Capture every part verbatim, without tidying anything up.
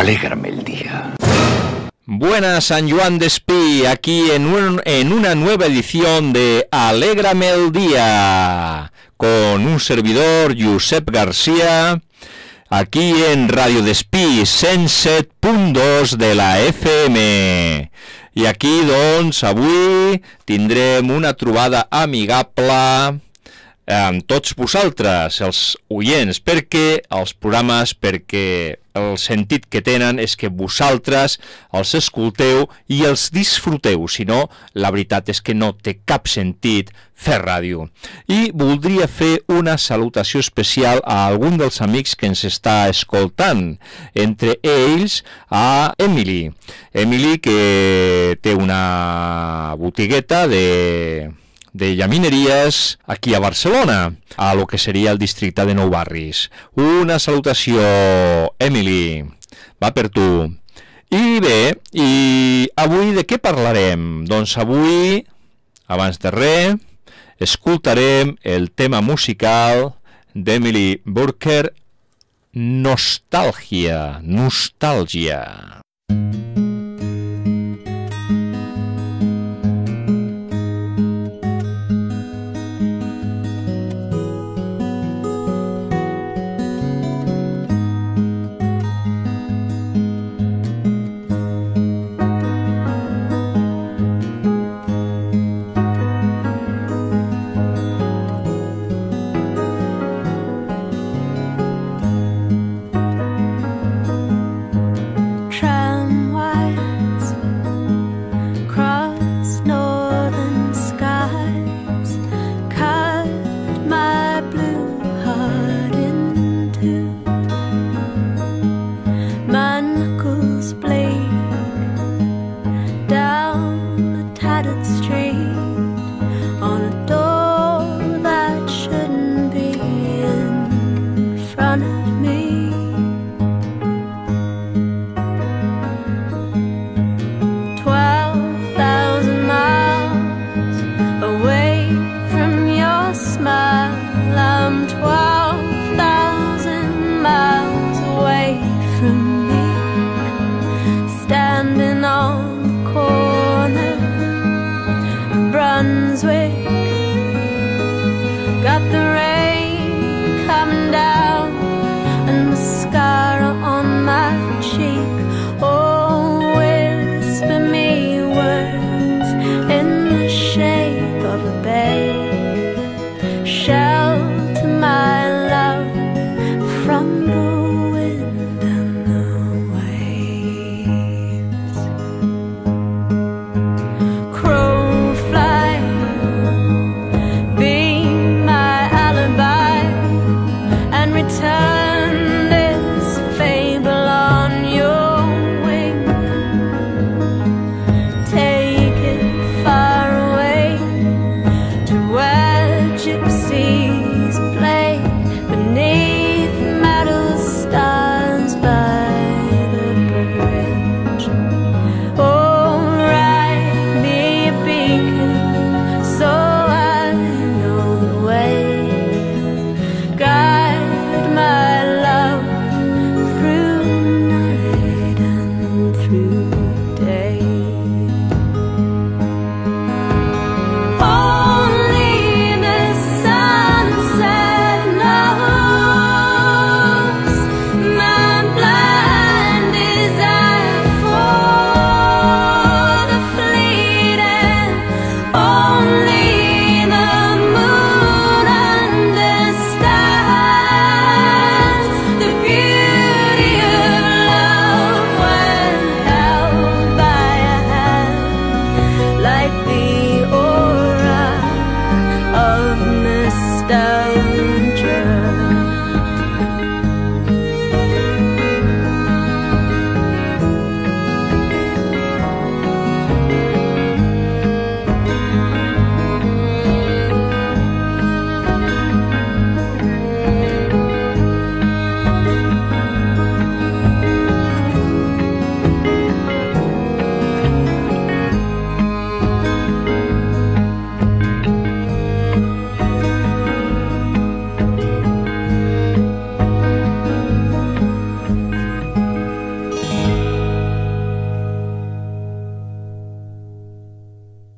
Alégrame el día. Buenas, San Juan de Espí, aquí en, un, en una nueva edición de Alégrame el día, con un servidor, Josep García, aquí en Radio Despí, cent set punt dos de la F M. I aquí, doncs, avui tindrem una trobada amigable amb tots vosaltres, els oients, perquè els programes, perquè el sentit que tenen és que vosaltres els escolteu i els disfruteu, si no, la veritat és que no té cap sentit fer ràdio. I voldria fer una salutació especial a algun dels amics que ens està escoltant, entre ells a Emily. Emily, que té una botigueta de... de llamineries aquí a Barcelona, a lo que seria el districte de Nou Barris. Una salutació, Emily, va per tu. I bé, i avui de què parlarem? Doncs avui, abans de res, escoltarem el tema musical d'Emily Burker, Nostàlgia, Nostàlgia. Try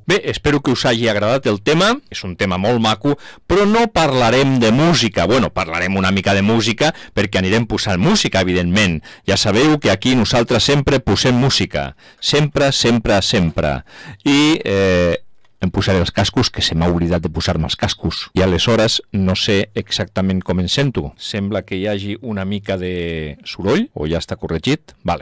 Bé, espero que us hagi agradat el tema, és un tema molt maco, però no parlarem de música. Bueno, parlarem una mica de música perquè anirem posant música, evidentment. Ja sabeu que aquí nosaltres sempre posem música. Sempre, sempre, sempre. I eh, em posaré els cascos, que se m'ha oblidat de posar-me els cascos. I aleshores no sé exactament com em sento. Sembla que hi hagi una mica de soroll, o ja està corregit? Vale.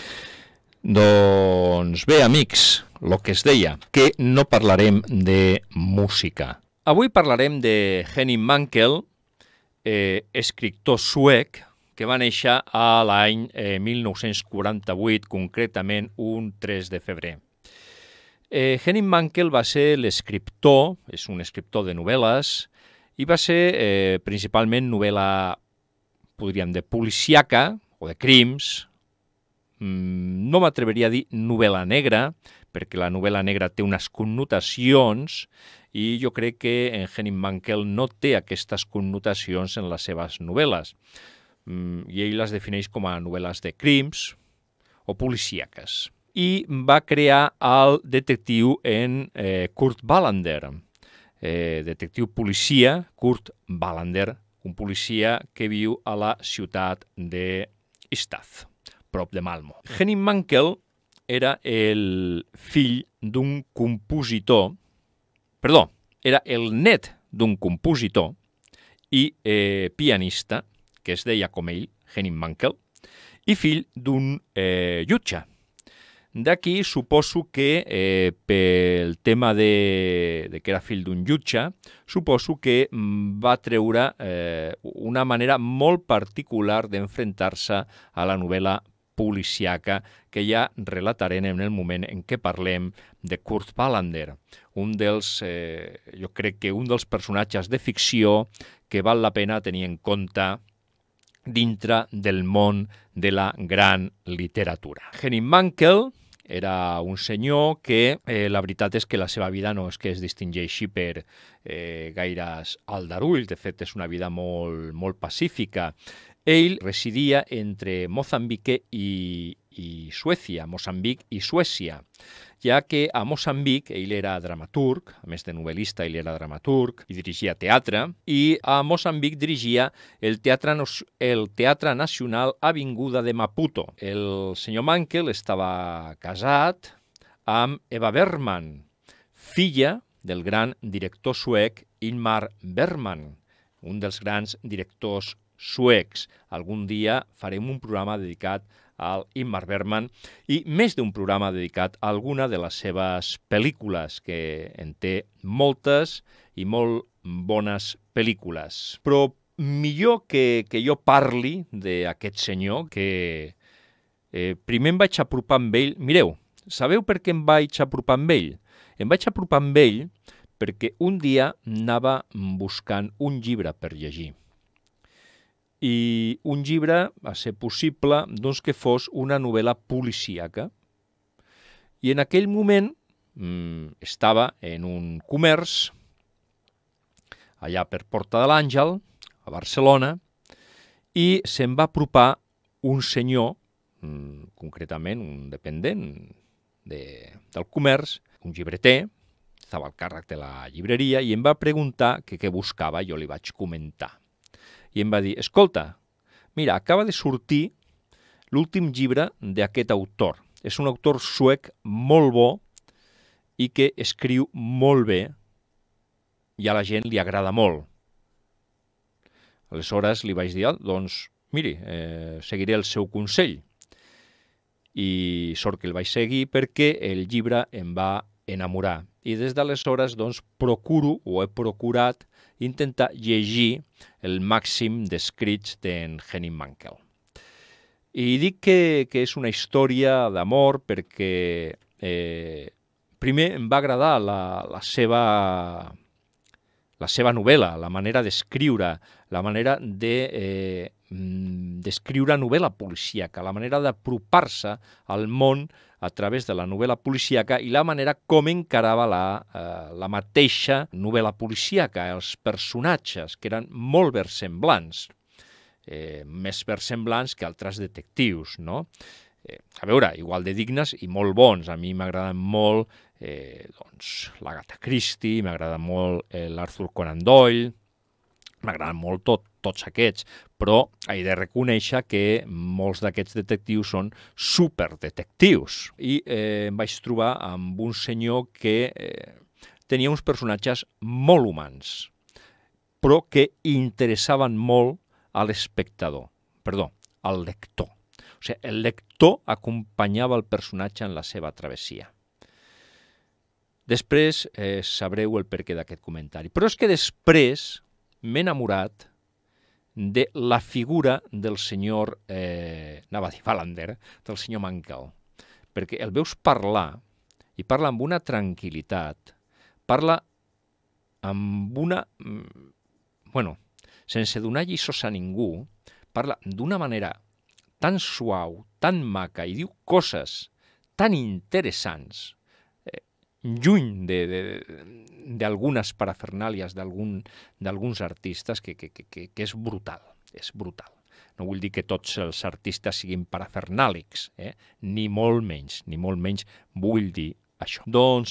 Doncs bé, amics, el que es deia, que no parlarem de música. Avui parlarem de Henning Mankell, eh, escriptor suec, que va néixer a l'any eh, mil nou-cents quaranta-vuit, concretament un tres de febrer. Eh, Henning Mankell va ser l'escriptor, és un escriptor de novel·les, i va ser eh, principalment novel·la, podríem dir, policíaca, o de crims. No m'atreveria a dir novel·la negra, perquè la novel·la negra té unes connotacions i jo crec que en Henning Mankell no té aquestes connotacions en les seves novel·les. I ell les defineix com a novel·les de crims o policíaques. I va crear el detectiu en eh, Kurt Wallander, eh, detectiu policia Kurt Wallander, un policia que viu a la ciutat de Stad, prop de Malmo. Henning Mankell era el fill d'un compositor, perdó, era el net d'un compositor i eh, pianista, que es deia com ell, Henning Mankell, i fill d'un eh, jutge. D'aquí suposo que eh, pel tema de, de que era fill d'un jutge, suposo que va treure eh, una manera molt particular d'enfrontar-se a la novel·la policíaca que ja relatarem en el moment en què parlem de Kurt Wallander, un dels, eh, jo crec que un dels personatges de ficció que val la pena tenir en compte dintre del món de la gran literatura. Henning Mankell era un senyor que eh, la veritat és que la seva vida no és que es distingeixi per eh, gaires aldarulls, de fet és una vida molt, molt pacífica. Ell residia entre Moçambic i, i Suècia, Moçambic i Suècia, ja que a Moçambic ell era dramaturg, a més de novel·lista ell era dramaturg i dirigia teatre, i a Moçambic dirigia el Teatre, el Teatre Nacional Avinguda de Maputo. El senyor Mankell estava casat amb Eva Bergman, filla del gran director suec Ingmar Bergman, un dels grans directors suecs. Algun dia farem un programa dedicat al Ingmar Bergman i més d'un programa dedicat a alguna de les seves pel·lícules, que en té moltes i molt bones pel·lícules. Però millor que, que jo parli d'aquest senyor, que eh, primer em vaig apropar amb ell. Mireu, sabeu per què em vaig apropar amb ell? Em vaig apropar amb ell perquè un dia anava buscant un llibre per llegir. I un llibre, a ser possible, doncs que fos una novel·la policíaca. I en aquell moment mmm, estava en un comerç, allà per Porta de l'Àngel, a Barcelona, i se'm va apropar un senyor, mmm, concretament un dependent de, del comerç, un llibreter, estava al càrrec de la llibreria, i em va preguntar què buscava, jo li vaig comentar. I em va dir, escolta, mira, acaba de sortir l'últim llibre d'aquest autor. És un autor suec molt bo i que escriu molt bé i a la gent li agrada molt. Aleshores li vaig dir, doncs, miri, eh, seguiré el seu consell. I sort que el vaig seguir perquè el llibre em va enamorar. I des d'aleshores, doncs, procuro o he procurat intentar llegir el màxim d'escrits d'en Henning Mankell. I dic que, que és una història d'amor perquè eh, primer em va agradar la, la, seva, la seva novel·la, la manera d'escriure, la manera de, eh, d'escriure novel·la policíaca, la manera d'apropar-se al món a través de la novel·la policíaca i la manera com encarava la, eh, la mateixa novel·la policíaca, els personatges, que eren molt versemblants, eh, més versemblants que altres detectius, no? eh, a veure, igual de dignes i molt bons. A mi m'agraden molt eh, doncs, l'Agatha Christie, m'agrada molt eh, l'Arthur Conan Doyle, m'agraden molt tot, tots aquests, però he de reconèixer que molts d'aquests detectius són superdetectius. I eh, em vaig trobar amb un senyor que eh, tenia uns personatges molt humans, però que interessaven molt a l'espectador, perdó, al lector. O sigui, el lector acompanyava el personatge en la seva travessia. Després eh, sabreu el perquè d'aquest comentari. Però és que després m'he enamorat de la figura del senyor, eh, anava a dir Wallander, del senyor Mankell, perquè el veus parlar, i parla amb una tranquil·litat, parla amb una... bueno, sense donar lliços a ningú, parla d'una manera tan suau, tan maca, i diu coses tan interessants, eh, lluny d'algunes parafernàlies d'alguns artistes, que, que, que, que és brutal, és brutal. No vull dir que tots els artistes siguin parafernàlics, eh? ni molt menys, ni molt menys vull dir això. Doncs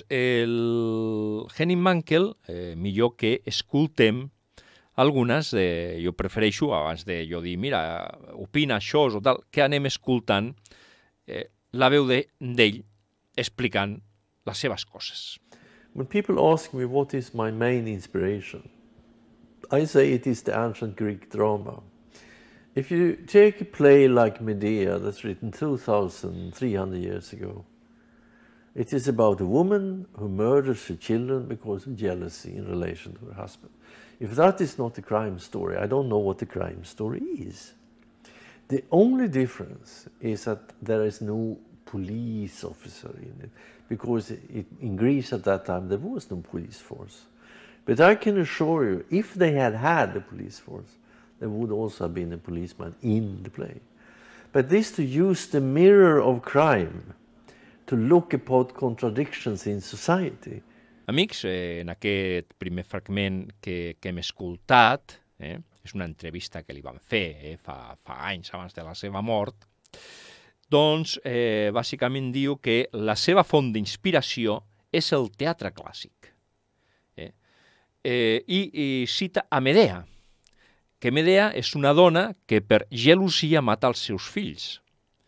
el Henning Mankell, eh, millor que escoltem algunes, de, jo prefereixo, abans de jo dir, mira, opina això o tal, que anem escoltant eh, la veu d'ell explicant les seves coses. When people ask me what is my main inspiration, I say it is the ancient Greek drama. If you take a play like Medea that's written two thousand three hundred years ago, it is about a woman who murders her children because of jealousy in relation to her husband. If that is not a crime story, I don't know what a crime story is. The only difference is that there is no police officer in it, because it, in Greece at that time there was no police force. But I can assure you, if they had had a police force, there would also have been a policeman in the play. But this to use the mirror of crime to look upon contradictions in society. Amics, eh, en aquest primer fragment que, que hem escoltat, eh, és una entrevista que li van fer eh, fa, fa anys abans de la seva mort, doncs eh, bàsicament diu que la seva font d'inspiració és el teatre clàssic. Eh? Eh, i, I cita a Medea, que Medea és una dona que per gelosia mata els seus fills.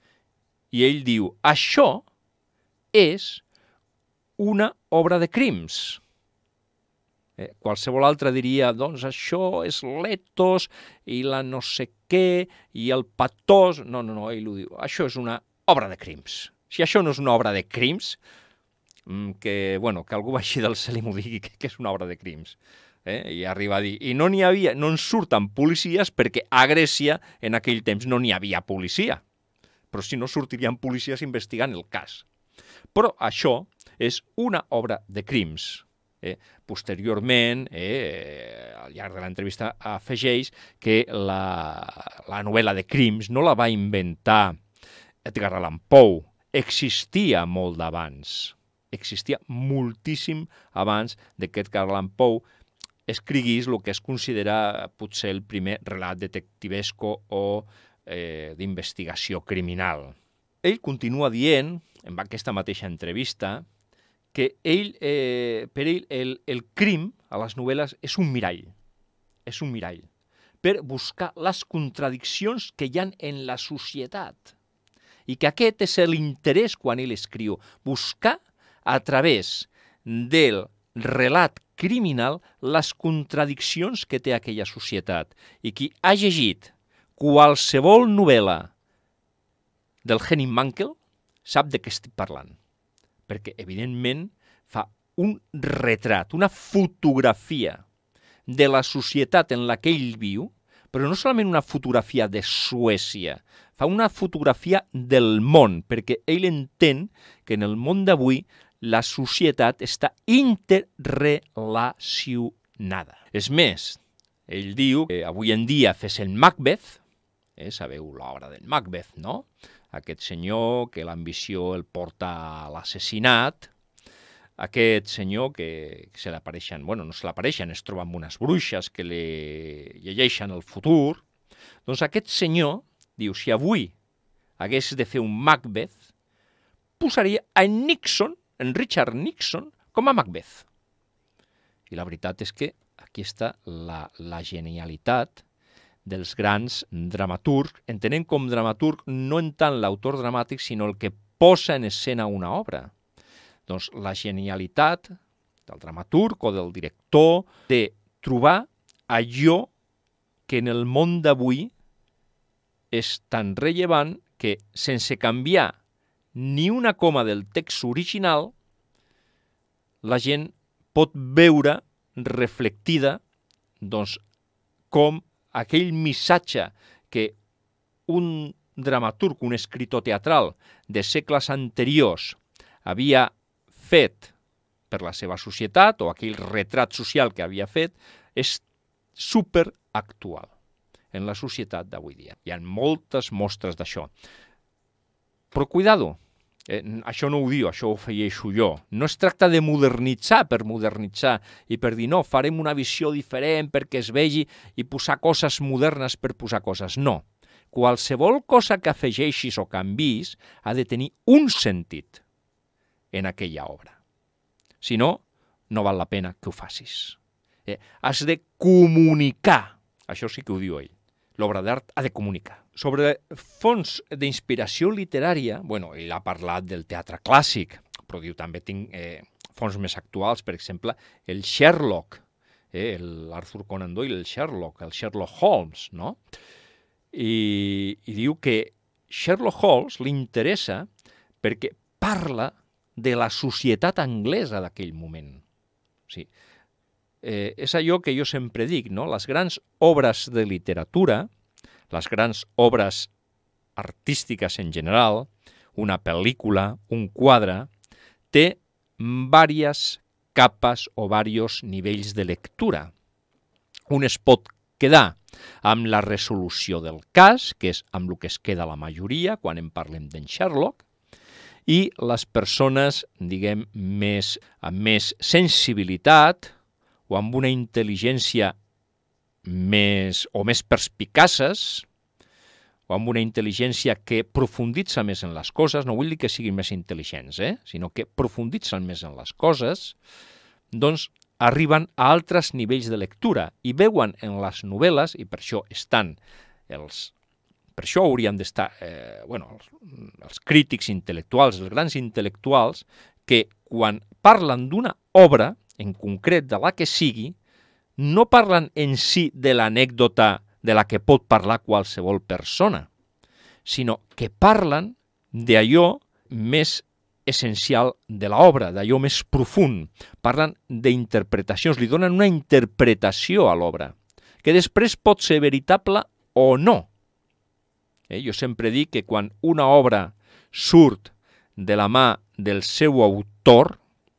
I ell diu, això és una obra de crims. Eh, qualsevol altre diria, doncs això és l'etos i la no sé què i el patós. No, no, no, ell ho diu. Això és una obra de crims. Si això no és una obra de crims, que, bueno, que algú baixi del cel i m'ho digui que, que és una obra de crims. Eh? I arriba a dir, i no n'hi havia, no en surten policies perquè a Grècia en aquell temps no n'hi havia policia. Però si no sortirien policies investigant el cas. Però això és una obra de crims. Eh? Posteriorment, eh, al llarg de l'entrevista, afegeix que la, la novel·la de crims no la va inventar Edgar Allan Poe, existia molt d'abans, existia moltíssim abans que Edgar Allan Poe escriguís el que es considera potser el primer relat detectivesco o eh, d'investigació criminal. Ell continua dient, en aquesta mateixa entrevista, que ell, eh, per ell el, el crim a les novel·les és un mirall, és un mirall, per buscar les contradiccions que hi ha en la societat. I que aquest és l'interès quan ell escriu, buscar a través del relat criminal les contradiccions que té aquella societat. I qui ha llegit qualsevol novel·la del Henning Mankell sap de què estic parlant. Perquè, evidentment, fa un retrat, una fotografia de la societat en la que ell viu, però no solament una fotografia de Suècia, fa una fotografia del món, perquè ell entén que en el món d'avui la societat està interrelacionada. És més, ell diu que avui en dia fes el Macbeth, eh, sabeu l'obra del Macbeth, no?, aquest senyor que l'ambició el porta a l'assassinat, aquest senyor que se l'apareixen, bueno, no se l'apareixen, es troba amb unes bruixes que li llegeixen el futur, doncs aquest senyor diu, si avui hagués de fer un Macbeth, posaria en Nixon, en Richard Nixon, com a Macbeth. I la veritat és que aquí està la, la genialitat dels grans dramaturgs, entenent com dramaturg no en tant l'autor dramàtic, sinó el que posa en escena una obra. Doncs la genialitat del dramaturg o del director de trobar allò que en el món d'avui és tan rellevant que, sense canviar ni una coma del text original, la gent pot veure reflectida doncs, com aquell missatge que un dramaturg, un escritor teatral de segles anteriors havia fet per la seva societat, o aquell retrat social que havia fet, és superactual en la societat d'avui dia. Hi ha moltes mostres d'això. Però cuidado, eh, això no ho diu, això ho afegeixo jo. No es tracta de modernitzar per modernitzar i per dir no, farem una visió diferent perquè es vegi i posar coses modernes per posar coses. No. Qualsevol cosa que afegeixis o canvis ha de tenir un sentit en aquella obra. Si no, no val la pena que ho facis. Eh, has de comunicar. Això sí que ho diu ell. L'obra d'art ha de comunicar. Sobre fonts d'inspiració literària, bueno, ell ha parlat del teatre clàssic, però diu també tinc eh, fonts més actuals, per exemple, el Sherlock, eh, l'Arthur Conan Doyle, el Sherlock, el Sherlock Holmes, no? I, i diu que Sherlock Holmes li interessa perquè parla de la societat anglesa d'aquell moment. Sí. Eh, és allò que jo sempre dic, no? Les grans obres de literatura, les grans obres artístiques en general, una pel·lícula, un quadre, té diverses capes o diversos nivells de lectura. Un es pot quedar amb la resolució del cas, que és amb el que es queda la majoria quan en parlem d'en Sherlock, i les persones, diguem, més, amb més sensibilitat o amb una intel·ligència més o més perspicaces, o amb una intel·ligència que profunditza més en les coses, no vull dir que siguin més intel·ligents, eh? sinó que profunditzen més en les coses, doncs arriben a altres nivells de lectura i veuen en les novel·les, i per això estan els... Per això haurien d'estar eh, bueno, els, els crítics intel·lectuals, els grans intel·lectuals, que quan parlen d'una obra, en concret de la que sigui, no parlen en si de l'anècdota de la que pot parlar qualsevol persona, sinó que parlen d'allò més essencial de l'obra, d'allò més profund. Parlen d'interpretacions, li donen una interpretació a l'obra, que després pot ser veritable o no. Eh, jo sempre dic que quan una obra surt de la mà del seu autor,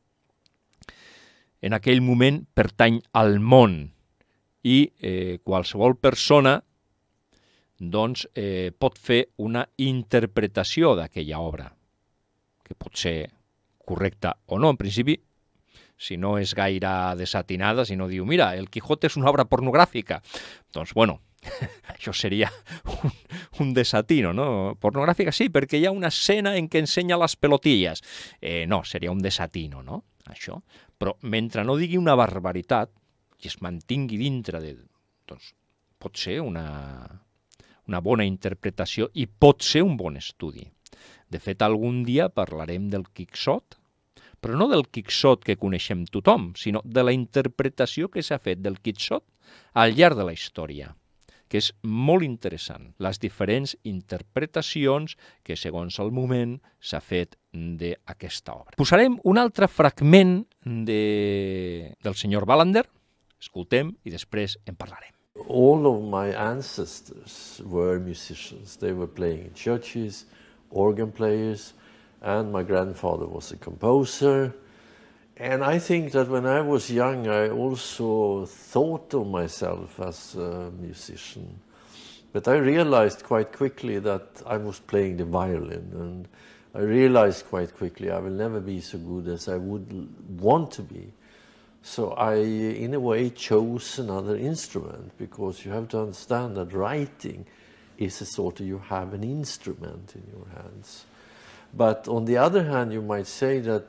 en aquell moment pertany al món i eh, qualsevol persona doncs, eh, pot fer una interpretació d'aquella obra, que pot ser correcta o no. En principi, si no és gaire desatinada, si no diu, mira, el Quijote és una obra pornogràfica, doncs, bueno, això seria un, un desatino, no? Pornogràfica sí, perquè hi ha una escena en què ensenya les pelotilles. Eh, no, seria un desatino, no? Això. Però mentre no digui una barbaritat i es mantingui dintre de... Doncs pot ser una, una bona interpretació i pot ser un bon estudi. De fet, algun dia parlarem del Quixot, però no del Quixot que coneixem tothom, sinó de la interpretació que s'ha fet del Quixot al llarg de la història, que és molt interessant, les diferents interpretacions que, segons el moment, s'ha fet d'aquesta obra. Posarem un altre fragment de... del senyor Wallander, escoltem i després en parlarem. All of my ancestors were musicians. They were playing in churches, organ players, and my grandfather was a composer. And I think that when I was young, I also thought of myself as a musician. But I realized quite quickly that I was playing the violin, and I realized quite quickly I will never be so good as I would want to be. So I, in a way, chose another instrument, because you have to understand that writing is a sort of, you have an instrument in your hands. But on the other hand, you might say that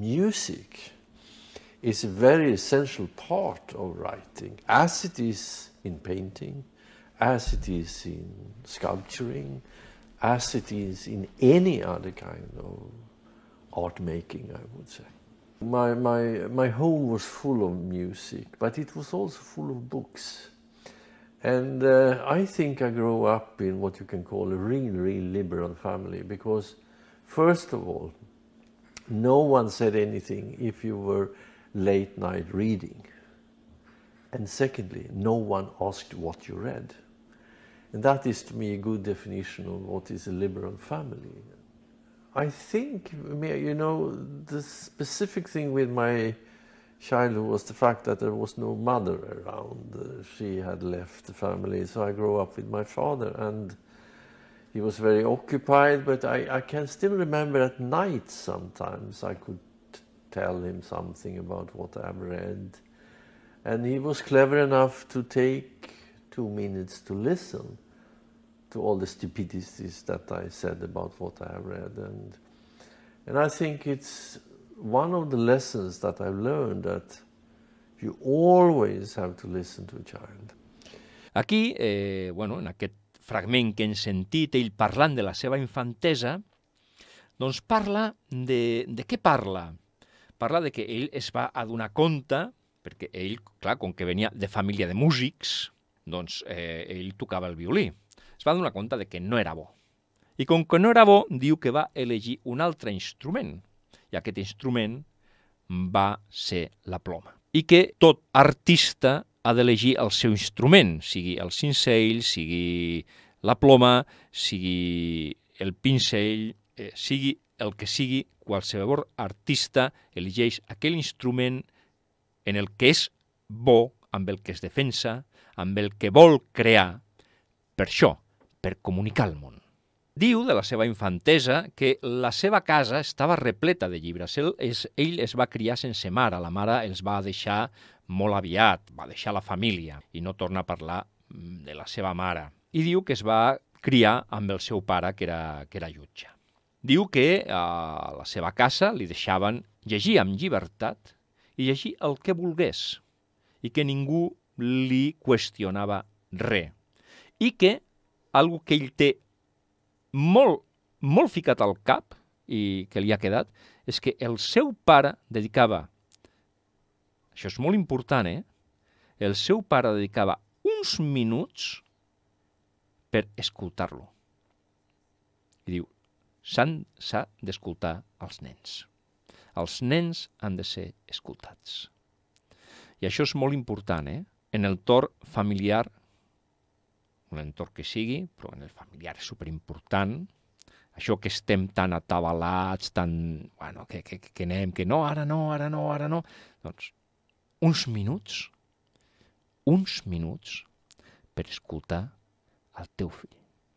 music is a very essential part of writing, as it is in painting, as it is in sculpturing, as it is in any other kind of art making, I would say. My, my, my home was full of music, but it was also full of books. And uh, I think I grew up in what you can call a real, real liberal family, because first of all, no one said anything if you were late night reading. And secondly, no one asked what you read. And that is to me a good definition of what is a liberal family. I think, you know, the specific thing with my childhood was the fact that there was no mother around. Uh, she had left the family, so I grew up with my father, and he was very occupied, but I, I can still remember at night sometimes I could tell him something about what I've read. And he was clever enough to take two minutes to listen to all the stupidities that I said about what I have read. And, and I think it's one of the lessons that I've learned, that you always have to listen to a child. Aquí, eh, bueno, en aquest fragment que hem sentit, ell parlant de la seva infantesa, doncs parla de, de què parla? Parla de que ell es va adonar compte, perquè ell, clar, com que venia de família de músics, doncs eh, ell tocava el violí. Es va donar compte de que no era bo. I com que no era bo, diu que va elegir un altre instrument. I aquest instrument va ser la ploma. I que tot artista ha d'elegir el seu instrument, sigui el cincell, sigui la ploma, sigui el pincell, eh, sigui el que sigui, qualsevol artista elegeix aquell instrument en el que és bo, amb el que es defensa, amb el que vol crear, per això, per comunicar el món. Diu de la seva infantesa que la seva casa estava repleta de llibres. Ell es, ell es va criar sense mare, la mare els va deixar molt aviat, va deixar la família i no torna a parlar de la seva mare. I diu que es va criar amb el seu pare, que era, que era jutge. Diu que a la seva casa li deixaven llegir amb llibertat i llegir el que volgués i que ningú li qüestionava res. I que algo que ell té molt, molt ficat al cap i que li ha quedat és que el seu pare dedicava, això és molt important, eh? El seu pare dedicava uns minuts per escoltar-lo. I diu, s'ha d'escoltar els nens. Els nens han de ser escoltats. I això és molt important, eh? En el torn familiar, en l'entorn que sigui, però en el familiar és superimportant, això que estem tan atabalats, tan, bueno, que, que, que anem, que no, ara no, ara no, ara no, doncs uns minuts, uns minuts per escoltar el teu fill.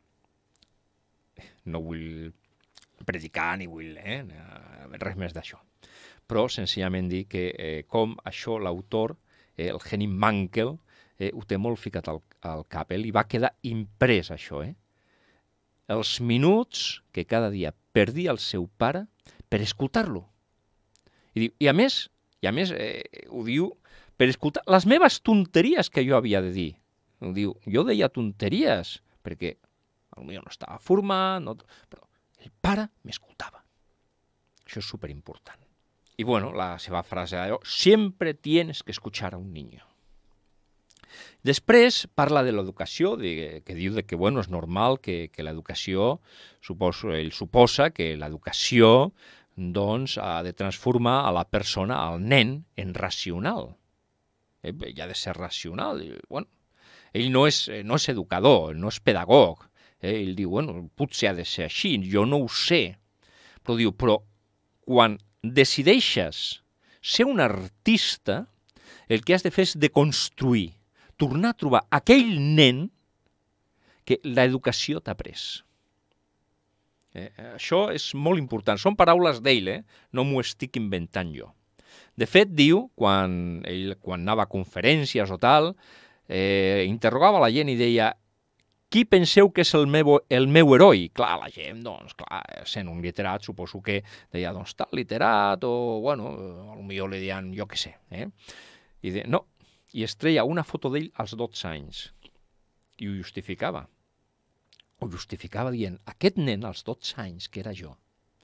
No vull predicar ni vull eh, res més d'això, però senzillament dir que eh, com això l'autor, eh, el Henning Mankell, eh, ho té molt ficat al, al cap, eh? Li va quedar imprès això, eh? Els minuts que cada dia perdia el seu pare per escoltar-lo. I, I a més, i a més eh, ho diu per escoltar les meves tonteries que jo havia de dir. Ho diu, jo deia tonteries, perquè potser no estava format, no, però el pare m'escoltava. Això és superimportant. I bueno, la seva frase era, siempre tienes que escuchar a un niño. Després parla de l'educació, que diu que bueno, és normal que, que l'educació, suposo, ell suposa que l'educació doncs, ha de transformar a la persona, al nen, en racional. Eh, ell ha de ser racional. I, bueno, ell no és, no és educador, no és pedagog. Eh, ell diu, bueno, potser ha de ser així, jo no ho sé. Però diu, però quan decideixes ser un artista, el que has de fer és de construir, tornar a trobar aquell nen que l'educació t'ha pres. Eh, això és molt important. Són paraules d'ell, eh? No m'ho estic inventant jo. De fet, diu, quan ell quan anava a conferències o tal, eh, interrogava la gent i deia qui penseu que és el meu, el meu heroi? Clar, la gent, doncs, clar, sent un literat, suposo que deia, doncs, tal literat, o, bueno, potser li deien, jo què sé, eh? I de, no, i es treia una foto d'ell als dotze anys, i ho justificava. Ho justificava dient, aquest nen, als dotze anys, que era jo,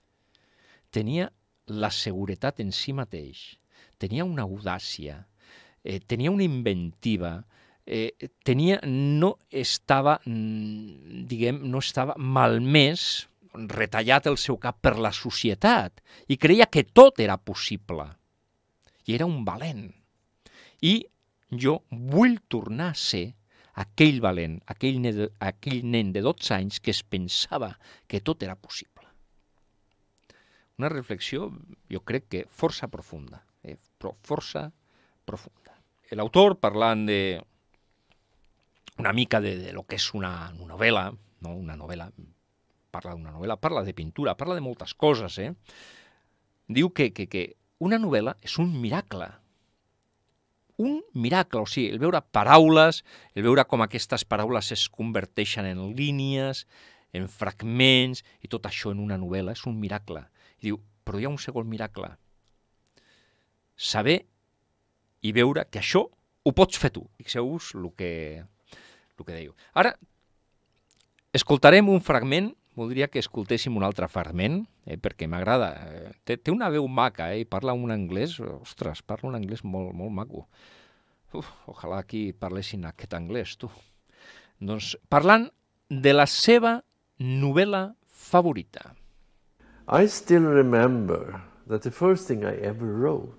tenia la seguretat en si mateix, tenia una audàcia, eh, tenia una inventiva, eh, tenia, no estava, diguem, no estava malmès, retallat el seu cap per la societat, i creia que tot era possible. I era un valent. I jo vull tornar a ser aquell valent, aquell nen, aquell nen de dotze anys que es pensava que tot era possible. Una reflexió, jo crec que força profunda, eh? però força profunda. L'autor, parlant de una mica de, de lo que és una novel·la, no? Una novel·la, parla d'una novel·la, parla de pintura, parla de moltes coses, eh? Diu que, que, que una novel·la és un miracle. Un miracle, o sigui, el veure paraules, el veure com aquestes paraules es converteixen en línies, en fragments, i tot això en una novel·la és un miracle. I diu, però hi ha un segon miracle. Saber i veure que això ho pots fer tu. Fixeu-vos el que, el que dèieu. Ara, escoltarem un fragment, voldria que escoltéssim un altre fragment, eh, perquè m'agrada. Té, té una veu maca, eh, i parla un anglès, ostres, parla un anglès molt, molt maco. Uf, ojalà aquí parlessin aquest anglès, tu. Doncs parlant de la seva novel·la favorita. I still remember that the first thing I ever wrote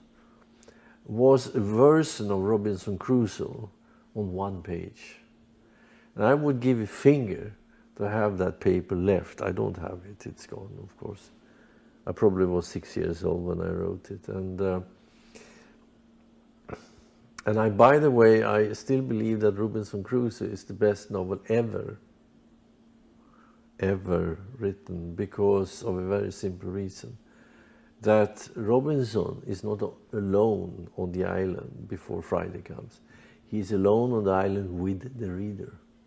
was a version of Robinson Crusoe on one page. And I would give a finger to have that paper left. I don't have it, it's gone, of course. I probably was six years old when I wrote it. And, uh, and I, by the way, I still believe that Robinson Crusoe is the best novel ever, ever written, because of a very simple reason. That Robinson is not alone on the island before Friday comes. He's alone on the island with the reader.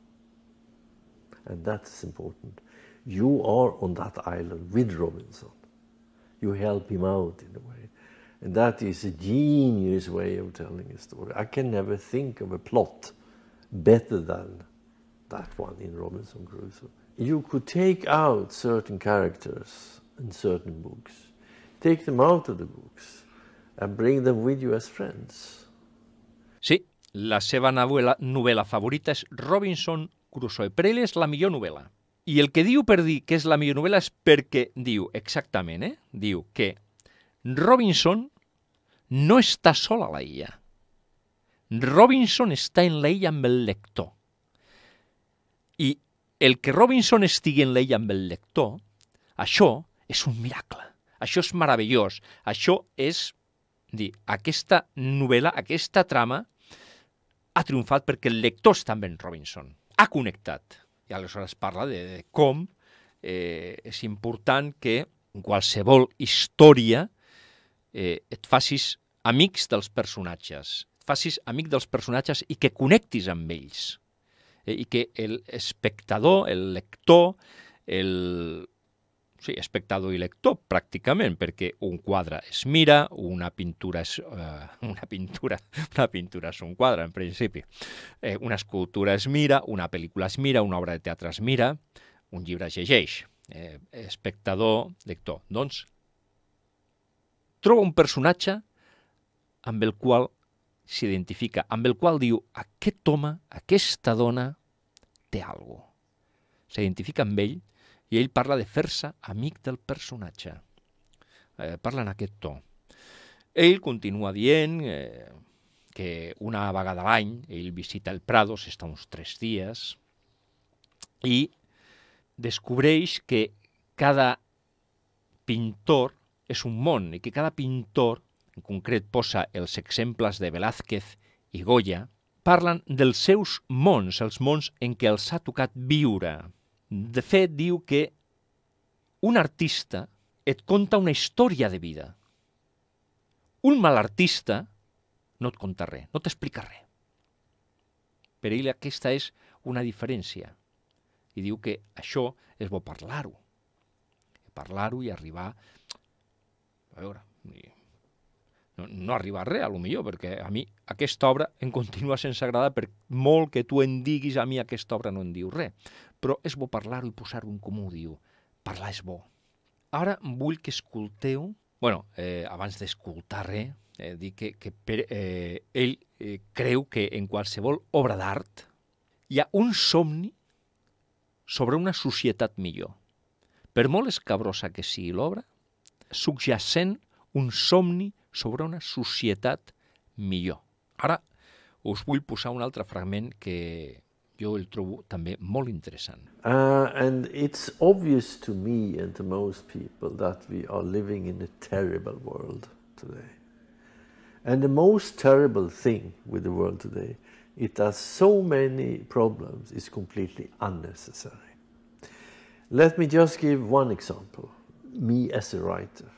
And that's important. You are on that island with Robinson. You help him out in a way. And that is a genius way of telling a story. I can never think of a plot better than that one in Robinson Crusoe. You could take out certain characters in certain books, take them out of the books, and bring them with you as friends. Sí, la seva novel·la, novel·la favorita és Robinson Crusoe. Per ell és la millor novel·la. I el que diu per dir que és la millor novel·la és perquè diu, exactament, eh? diu que Robinson no està sol a la illa. Robinson està en la illa amb el lector. I el que Robinson estigui en la illa amb el lector, això és un miracle. Això és meravellós. Això és dir, aquesta novel·la, aquesta trama, ha triomfat perquè el lector està amb en Robinson. Ha connectat. I aleshores parla de, de com eh, és important que en qualsevol història eh, et facis amics dels personatges, et facis amic dels personatges i que connectis amb ells. Eh, I que l'espectador, el lector, el... sí, espectador i lector, pràcticament, perquè un quadre es mira, una pintura és, uh, una pintura, una pintura és un quadre, en principi. Eh, una escultura es mira, una pel·lícula es mira, una obra de teatre es mira, un llibre es llegeix. Eh, espectador, lector. Doncs, troba un personatge amb el qual s'identifica, amb el qual diu, aquest home, aquesta dona, té alguna cosa. S'identifica amb ell, i ell parla de fer-se amic del personatge. Eh, parla en aquest to. Ell continua dient eh, que una vegada a l'any ell visita el Prado, s'està uns tres dies, i descobreix que cada pintor és un món, i que cada pintor, en concret posa els exemples de Velázquez i Goya, parlen dels seus mons, els mons en què els ha tocat viure. De fet, diu que un artista et conta una història de vida. Un mal artista no et conta res, no t'explica res. Per ell aquesta és una diferència. I diu que això és bo parlar-ho. Parlar-ho i arribar... A veure... No, no arribar a res, a lo millor, perquè a mi aquesta obra em continua sense agradar, per molt que tu em diguis, a mi aquesta obra no em diu res. Però és bo parlar-ho i posar-ho en comú, diu. Parlar és bo. Ara vull que escolteu... bueno, eh, abans d'escoltar res, eh, dic que, que per, eh, ell eh, creu que en qualsevol obra d'art hi ha un somni sobre una societat millor. Per molt escabrosa que sigui l'obra, subjacent un somni sobre una societat millor. Ara us vull posar un altre fragment que jo el trobo també molt interessant. Uh, and it's obvious to me and to most people that we are living in a terrible world today. And the most terrible thing with the world today is that so many problems is completely unnecessary. Let me just give one example, me as a writer.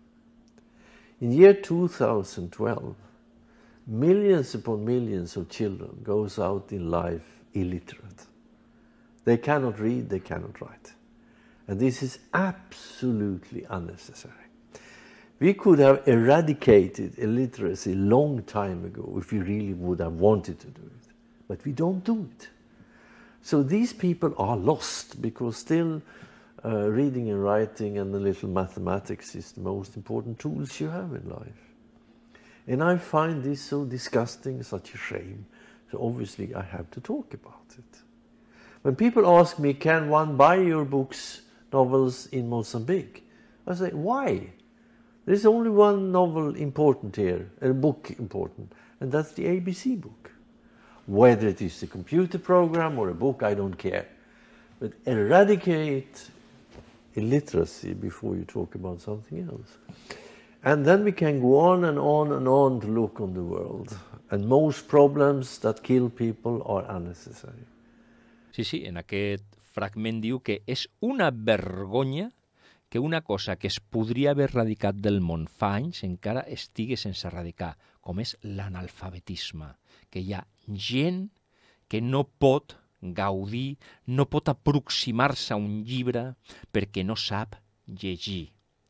In year two thousand twelve, millions upon millions of children goes out in life illiterate. They cannot read, they cannot write. And this is absolutely unnecessary. We could have eradicated illiteracy a long time ago if we really would have wanted to do it. But we don't do it. So these people are lost because still uh, reading and writing and a little mathematics is the most important tools you have in life. And I find this so disgusting, such a shame. So obviously I have to talk about it. When people ask me, can one buy your books, novels in Mozambique? I say, why? There's only one novel important here, a book important, and that's the A B C book. Whether it is a computer program or a book, I don't care. But eradicate illiteracy before you talk about something else. And then we can go on and on and on to look on the world. And most problems that kill people are unnecessary. Sí, sí, en aquest fragment diu que és una vergonya que una cosa que es podria haver erradicat del món fa anys encara estigui sense erradicar, com és l'analfabetisme, que hi ha gent que no pot gaudir, no pot aproximar-se a un llibre perquè no sap llegir.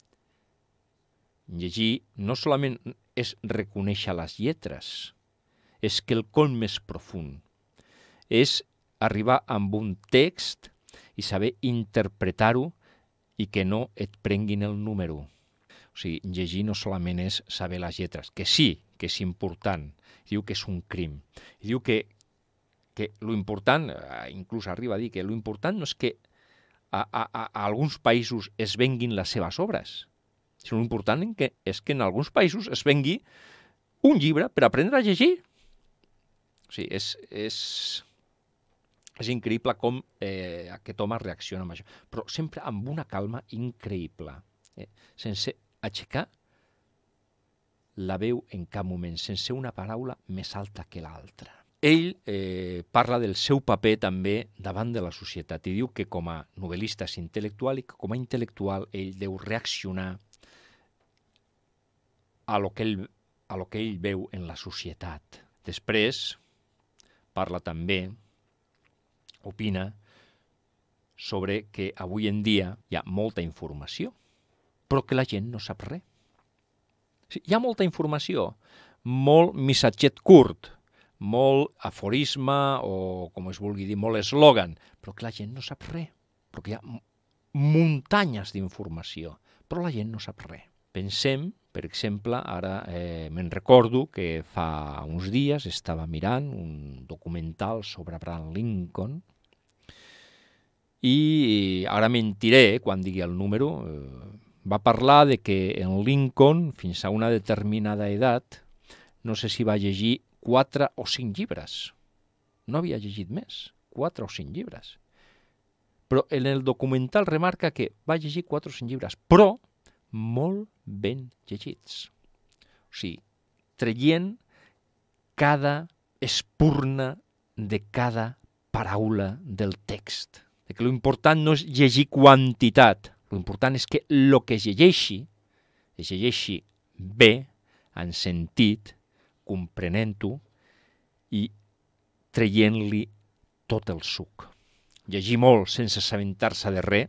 Llegir no solament és reconèixer les lletres, és que el con més profund és arribar amb un text i saber interpretar-ho i que no et prenguin el número. O sigui, llegir no solament és saber les lletres, que sí, que és important. Diu que és un crim. I diu que, que lo important, inclús arriba a dir que lo important no és que a, a, a alguns països es venguin les seves obres, sinó l'important que és que en alguns països es vengui un llibre per aprendre a llegir. O sigui, és, és, és increïble com eh, aquest home reacciona amb això, però sempre amb una calma increïble, eh, sense aixecar la veu en cap moment, sense una paraula més alta que l'altra. Ell eh, parla del seu paper també davant de la societat i diu que com a novel·lista és intel·lectual i que com a intel·lectual ell deu reaccionar a lo que ell, a lo que ell veu en la societat. Després parla també, opina, sobre que avui en dia hi ha molta informació, però que la gent no sap res. Hi ha molta informació, molt missatget curt, molt aforisme o, com es vulgui dir, molt eslògan, però que la gent no sap res, però que hi ha muntanyes d'informació, però la gent no sap res. Pensem, per exemple, ara eh, me'n recordo que fa uns dies estava mirant un documental sobre Abraham Lincoln i ara mentiré quan digui el número. Eh, va parlar de que en Lincoln, fins a una determinada edat, no sé si va llegir quatre o cinc llibres. No havia llegit més, quatre o cinc llibres. Però en el documental remarca que va llegir quatre o cinc llibres, però molt ben llegits. O sigui, traient cada espurna de cada paraula del text. De que l'important no és llegir quantitat, l'important és que el que es llegeixi, es llegeixi bé, en sentit, comprenent-ho i traient-li tot el suc. Llegir molt sense assabentar-se de res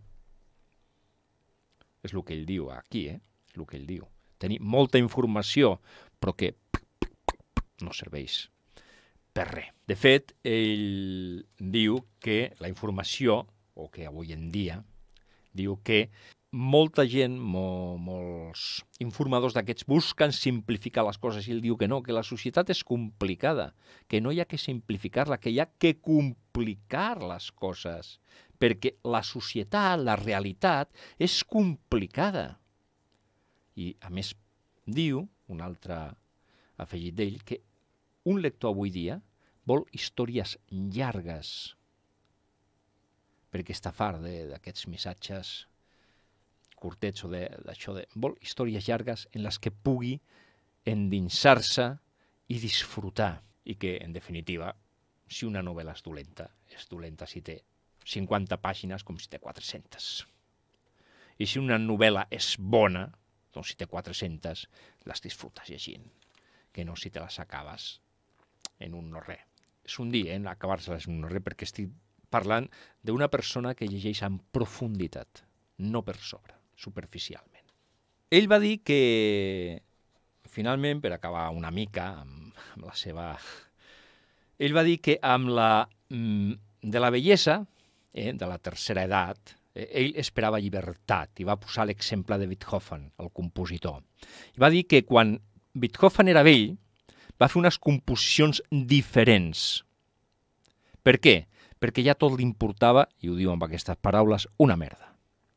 és el que ell diu aquí, eh? És el que ell diu. Tenir molta informació, però que no serveix per res. De fet, ell diu que la informació, o que avui en dia, diu que molta gent, mo, molts informadors d'aquests busquen simplificar les coses i ell diu que no, que la societat és complicada, que no hi ha que simplificar-la, que hi ha que complicar les coses, perquè la societat, la realitat, és complicada. I, a més, diu, un altre afegit d'ell, que un lector avui dia vol històries llargues, perquè està fart d'aquests missatges curtets o d'això de... Vol històries llargues en les que pugui endinsar-se i disfrutar. I que, en definitiva, si una novel·la és dolenta, és dolenta si té cinquanta pàgines com si té quatre-centes. I si una novel·la és bona, doncs si té quatre-centes, les disfrutes llegint, que no si te les acabes en un no res. És un dia, eh, acabar-se-les en un no res, perquè estic parlant d'una persona que llegeix en profunditat, no per sobre, superficialment. Ell va dir que, finalment, per acabar una mica amb, amb la seva... Ell va dir que amb la, de la bellesa, eh, de la tercera edat, eh, ell esperava llibertat i va posar l'exemple de Beethoven, el compositor. I va dir que quan Beethoven era vell, va fer unes composicions diferents. Per què? Perquè ja tot li importava, i ho diu amb aquestes paraules, una merda.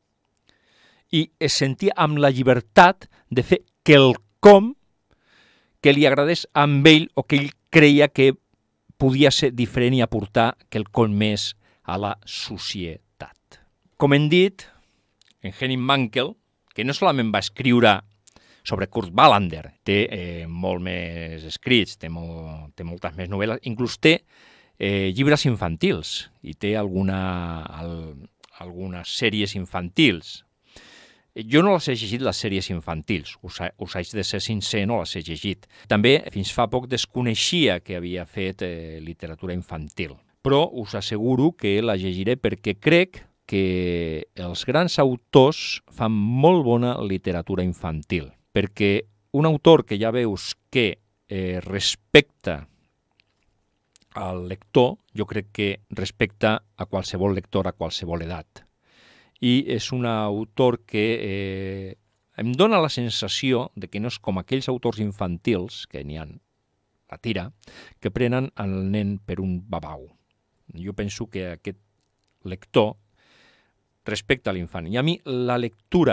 I es sentia amb la llibertat de fer quelcom que li agradés amb ell o que ell creia que podia ser diferent i aportar quelcom més a la societat. Com hem dit, en Henning Mankell, que no solament va escriure sobre Kurt Wallander, té eh, molt més escrits, té, molt, té moltes més novel·les, inclús té eh, llibres infantils i té alguna, al, algunes sèries infantils. Jo no les he llegit, les sèries infantils, us, us haig de ser sincer, no les he llegit. També, fins fa poc, desconeixia que havia fet eh, literatura infantil, però us asseguro que la llegiré perquè crec que els grans autors fan molt bona literatura infantil, perquè un autor que ja veus que eh, respecta al lector, jo crec que respecta a qualsevol lector a qualsevol edat. I és un autor que eh, em dóna la sensació de que no és com aquells autors infantils, que n'hi ha a tira, que prenen el nen per un babau. Jo penso que aquest lector respecta l'infant. I a mi la lectura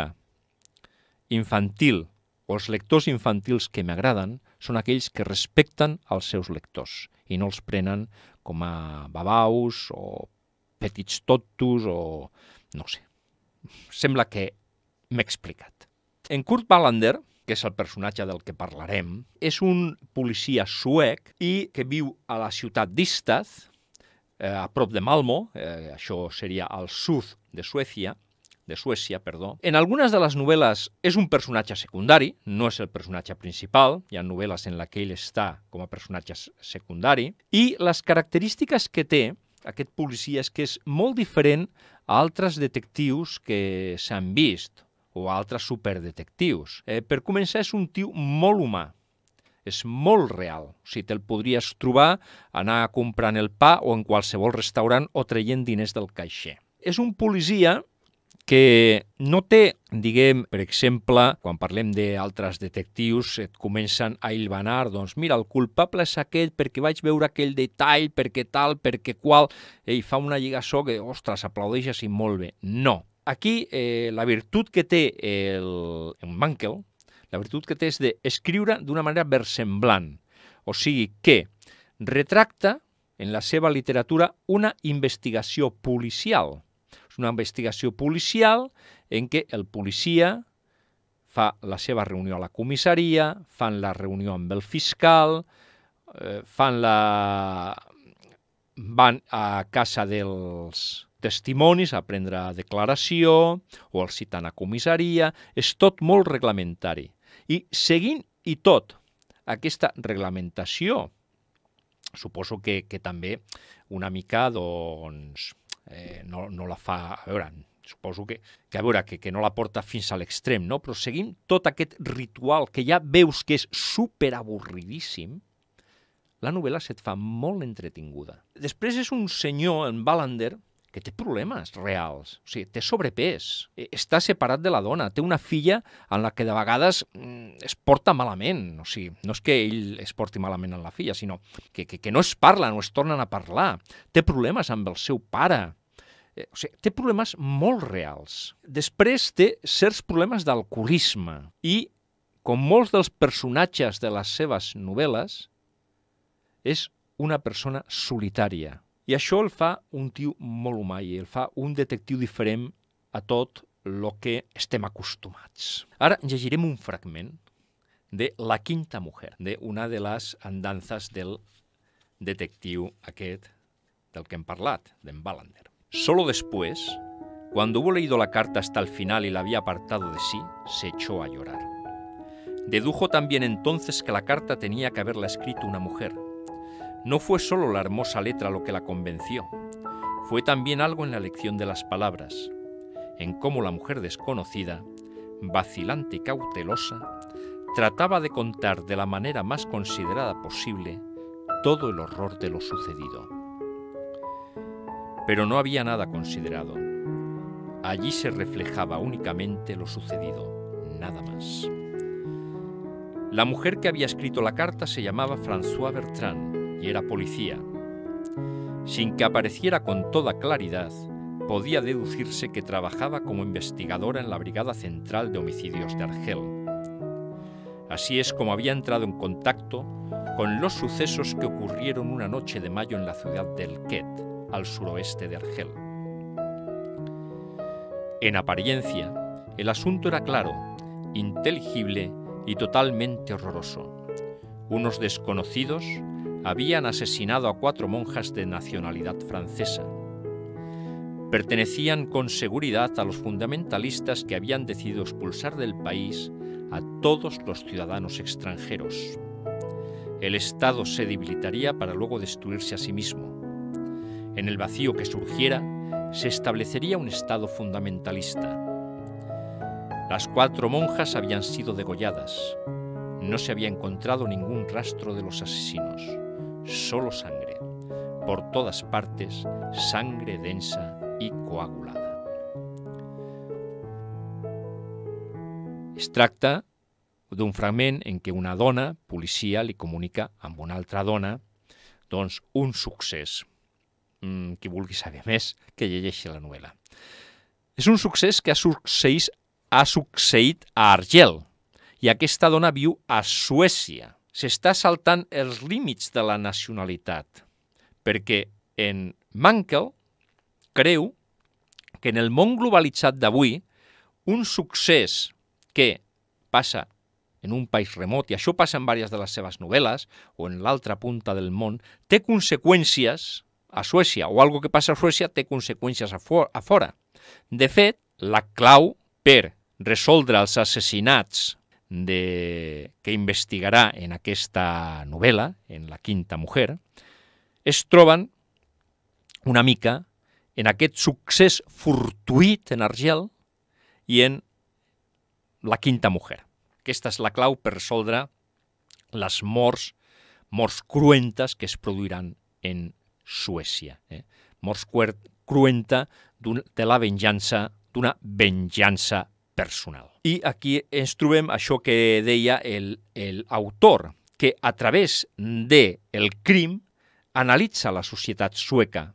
infantil o els lectors infantils que m'agraden són aquells que respecten els seus lectors i no els prenen com a babaus o petits tontos o no sé. Sembla que m'he explicat. En Kurt Wallander, que és el personatge del que parlarem, és un policia suec i que viu a la ciutat d'Istad, eh, a prop de Malmö, eh, això seria al sud de Suècia, de Suècia, perdó. En algunes de les novel·les és un personatge secundari, no és el personatge principal, hi ha novel·les en la que ell està com a personatge secundari, i les característiques que té aquest policia és que és molt diferent a altres detectius que s'han vist, o a altres superdetectius. Eh, per començar, és un tio molt humà, és molt real. O sigui, te'l podries trobar anar comprant el pa o en qualsevol restaurant o traient diners del caixer. És un policia que no té, diguem, per exemple, quan parlem d'altres detectius, et comencen a hilvanar, doncs mira, el culpable és aquell perquè vaig veure aquell detall, perquè tal, perquè qual, i fa una lligassó que, ostres, aplaudeix així molt bé. No. Aquí, eh, la virtut que té el, el Mankell, la virtut que té és d'escriure d'una manera versemblant, o sigui que retracta en la seva literatura una investigació policial. Una investigació policial en què el policia fa la seva reunió a la comissaria, fan la reunió amb el fiscal, eh, fan la... van a casa dels testimonis a prendre declaració o els citen a comissaria. És tot molt reglamentari. I seguint i tot aquesta reglamentació suposo que, que també una mica doncs, eh, no, no la fa... A veure, suposo que, que, a veure, que, que no la porta fins a l'extrem, no? Però seguint tot aquest ritual que ja veus que és superavorridíssim, la novel·la se't fa molt entretinguda. Després és un senyor, en Wallander, que té problemes reals, o sigui, té sobrepès, està separat de la dona, té una filla en la que de vegades es porta malament, o sigui, no és que ell es porti malament amb la filla, sinó que, que, que no es parlen o es tornen a parlar, té problemes amb el seu pare, o sigui, té problemes molt reals. Després té certs problemes d'alcoholisme i, com molts dels personatges de les seves novel·les, és una persona solitària. I això el fa un tio molt humà i el fa un detectiu diferent a tot el que estem acostumats. Ara llegirem un fragment de La quinta mujer, d'una de les andanzas del detectiu aquest del que hem parlat, d'en Wallander. Solo después, cuando hubo leído la carta hasta el final y la había apartado de sí, se echó a llorar. Dedujo también entonces que la carta tenía que haberla escrito una mujer. No fue solo la hermosa letra lo que la convenció, fue también algo en la elección de las palabras, en cómo la mujer desconocida, vacilante y cautelosa, trataba de contar de la manera más considerada posible todo el horror de lo sucedido. Pero no había nada considerado. Allí se reflejaba únicamente lo sucedido, nada más. La mujer que había escrito la carta se llamaba François Bertrand, y era policía. Sin que apareciera con toda claridad, podía deducirse que trabajaba como investigadora en la Brigada Central de Homicidios de Argel. Así es como había entrado en contacto con los sucesos que ocurrieron una noche de mayo en la ciudad de El Quet, al suroeste de Argel. En apariencia, el asunto era claro, inteligible y totalmente horroroso. Unos desconocidos habían asesinado a cuatro monjas de nacionalidad francesa. Pertenecían con seguridad a los fundamentalistas que habían decidido expulsar del país a todos los ciudadanos extranjeros. El Estado se debilitaría para luego destruirse a sí mismo. En el vacío que surgiera, se establecería un Estado fundamentalista. Las cuatro monjas habían sido degolladas. No se había encontrado ningún rastro de los asesinos. Solo sangre, por todas partes, sangre densa y coagulada. Es tracta d'un fragment en què una dona, policia, li comunica amb una altra dona doncs, un succés. Mm, qui vulgui saber més, que llegeixi la novel·la. És un succés que ha succeït, ha succeït a Argel, i aquesta dona viu a Suècia. S'està saltant els límits de la nacionalitat, perquè en Mankell creu que en el món globalitzat d'avui, un succés que passa en un país remot, i això passa en diverses de les seves novel·les, o en l'altra punta del món, té conseqüències a Suècia, o algo que passa a Suècia té conseqüències a, for a fora. De fet, la clau per resoldre els assassinats de, que investigarà en aquesta novel·la, en La quinta mujer, es troben una mica en aquest succés fortuït en Argel i en La quinta mujer. Aquesta és la clau per resoldre les morts, morts cruentes que es produiran en Suècia. Eh? Morts cruenta de la venjança, d'una venjança personal. I aquí ens trobem això que deia l'autor, que a través del crim analitza la societat sueca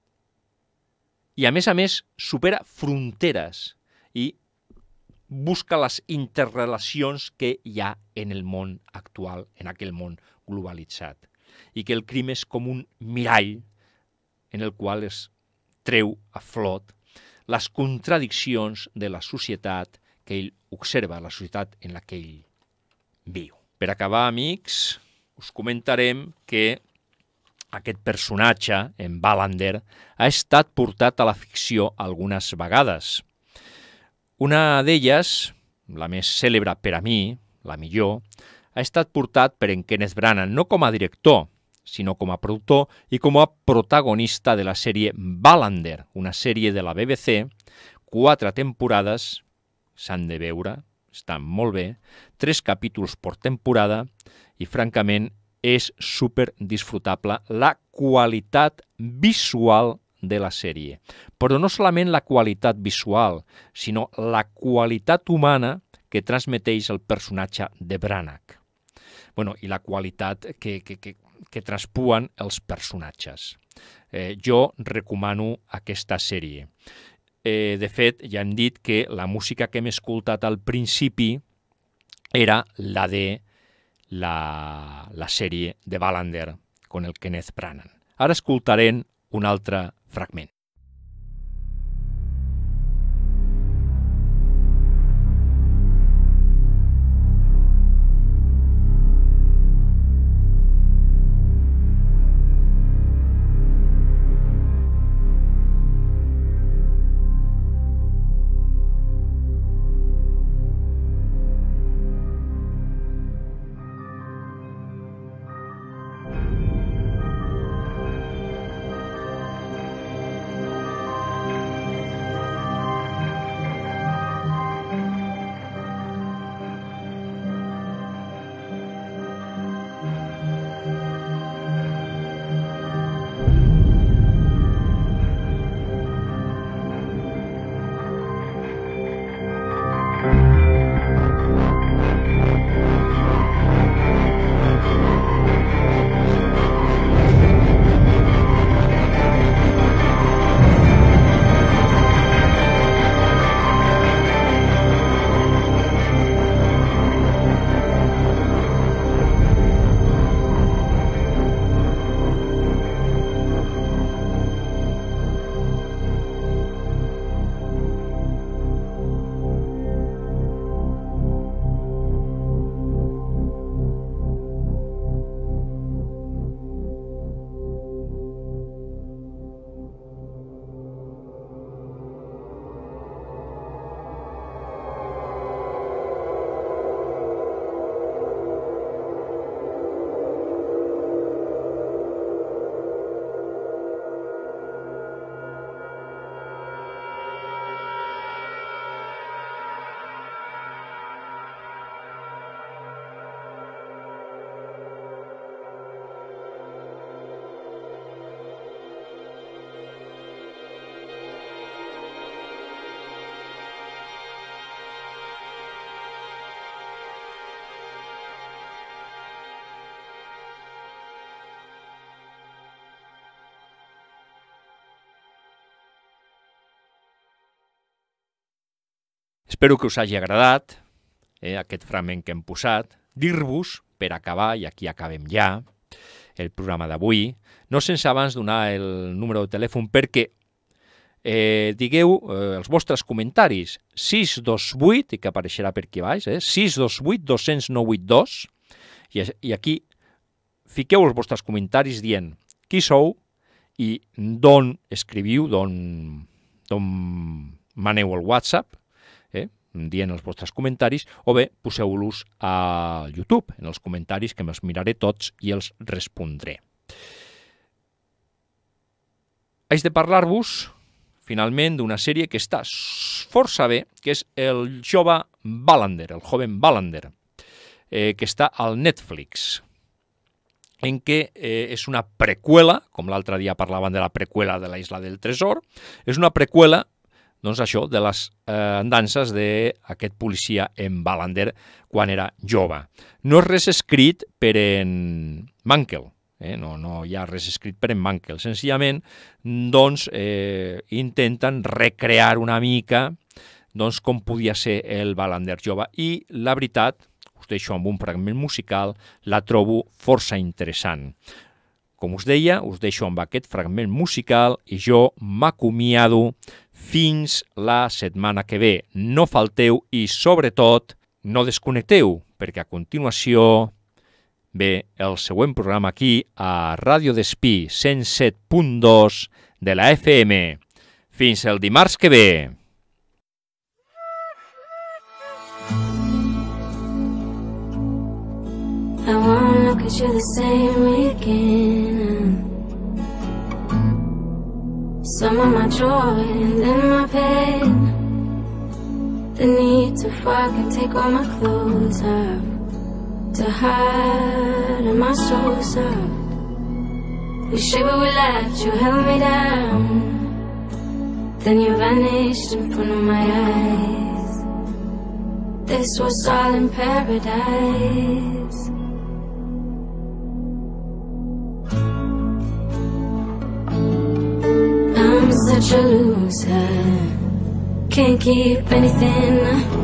i, a més a més, supera fronteres i busca les interrelacions que hi ha en el món actual, en aquell món globalitzat, i que el crim és com un mirall en el qual es treu a flot les contradiccions de la societat que ell observa, la societat en la que ell viu. Per acabar, amics, us comentarem que aquest personatge, en Wallander, ha estat portat a la ficció algunes vegades. Una d'elles, la més cèlebre per a mi, la millor, ha estat portat per en Kenneth Branagh, no com a director, sinó com a productor i com a protagonista de la sèrie Wallander, una sèrie de la B B C, quatre temporades, s'han de veure, estan molt bé, tres capítols per temporada i, francament, és super disfrutable la qualitat visual de la sèrie. Però no solament la qualitat visual, sinó la qualitat humana que transmeteix el personatge de Branagh. Bueno, i la qualitat que, que, que, que traspuen els personatges. Eh, jo recomano aquesta sèrie. Eh, de fet, ja hem dit que la música que hem escoltat al principi era la de la, la sèrie de Wallander con el Kenneth Branagh. Ara escoltarem un altre fragment. Espero que us hagi agradat eh, aquest fragment que hem posat. Dir-vos, per acabar, i aquí acabem ja, el programa d'avui, no sense abans donar el número de telèfon perquè eh, digueu eh, els vostres comentaris. sis dos vuit, i que apareixerà per aquí baix, eh, sis dos vuit dos zero nou vuit dos, i, i aquí fiqueu els vostres comentaris dient qui sou i d'on escriviu, d'on maneu el WhatsApp, eh, dient els vostres comentaris, o bé poseu-los a YouTube, en els comentaris, que me'ls miraré tots i els respondré. Haig de parlar-vos, finalment, d'una sèrie que està força bé, que és el jove Wallander, el joven Wallander, eh, que està al Netflix, en què eh, és una preqüela, com l'altre dia parlaven de la preqüela de la Isla del Tresor, és una preqüela, doncs això, de les eh, andances d'aquest policia en Wallander quan era jove. No és res escrit per en Mankell, eh? no, no hi ha res escrit per en Mankell, senzillament doncs, eh, intenten recrear una mica doncs, com podia ser el Wallander jove, i la veritat, us deixo amb un fragment musical, la trobo força interessant. Com us deia, us deixo amb aquest fragment musical i jo m'acomiado fins la setmana que ve. No falteu i, sobretot, no desconnecteu, perquè a continuació ve el següent programa aquí a Ràdio Despí cent set punt dos de la F M. Fins el dimarts que ve. I won't look at you the same way again. Some of my joy and then my pain, the need to fuck and take all my clothes off, to hide in my soul soft. We shivered, we laughed, you held me down, then you vanished in front of my eyes. This was all in paradise. I'm such a loser, can't keep anything.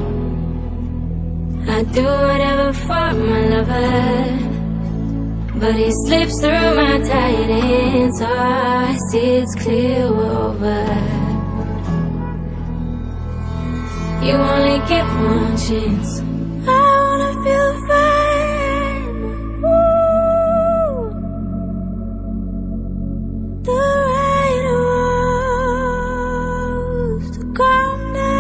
I do whatever for my lover, but he slips through my tight ends. Oh, I see it's clear we're over. You only get one chance. I wanna feel fine. Ooh. The right words to calm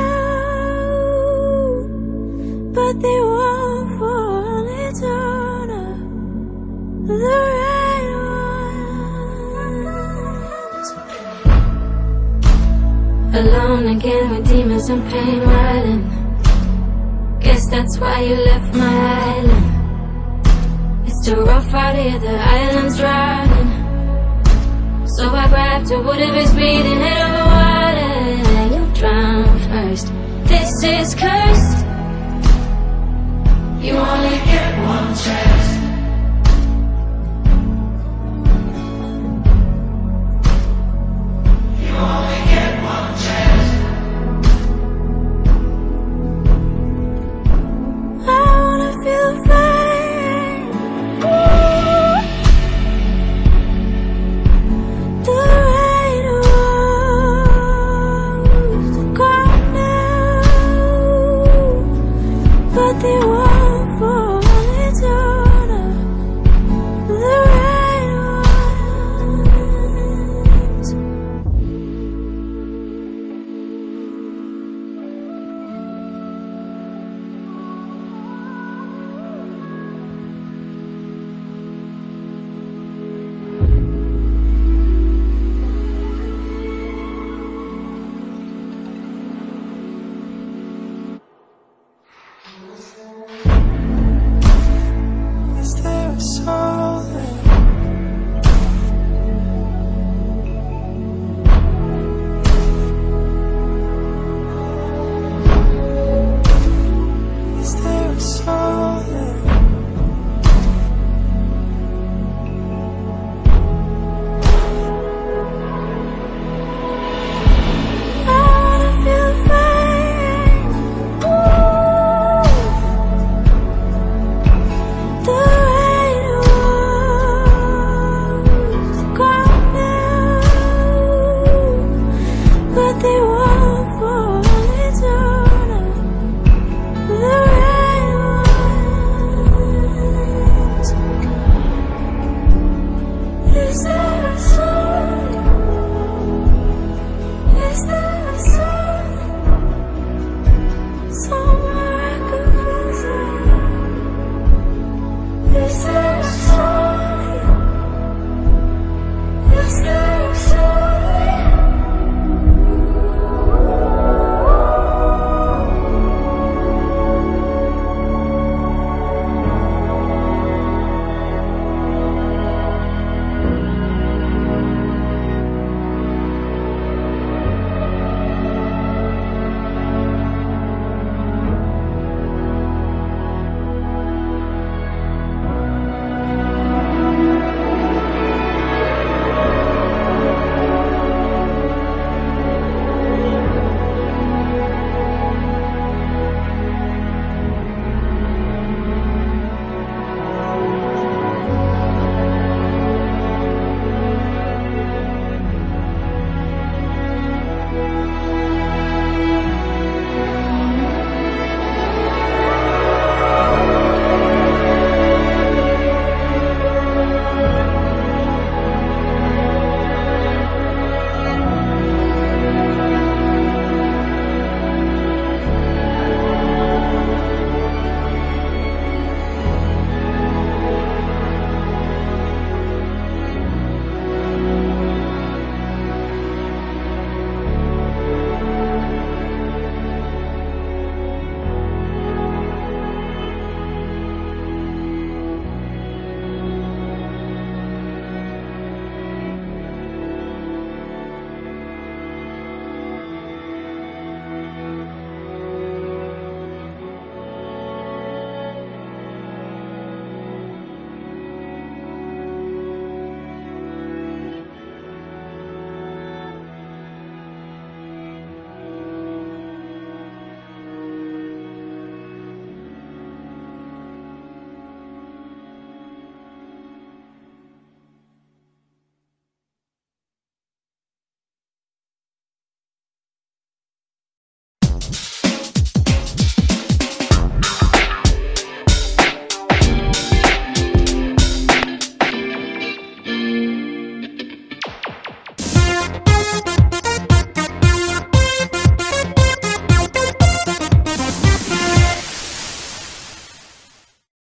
down, but they won't fall eternal. The right ones. Alone again with demons and pain riding. Guess that's why you left my island. It's too rough out here, the island's riding. So I grabbed her, whatever's breathing, head over water. You drown first, this is cursed. You only get one chance.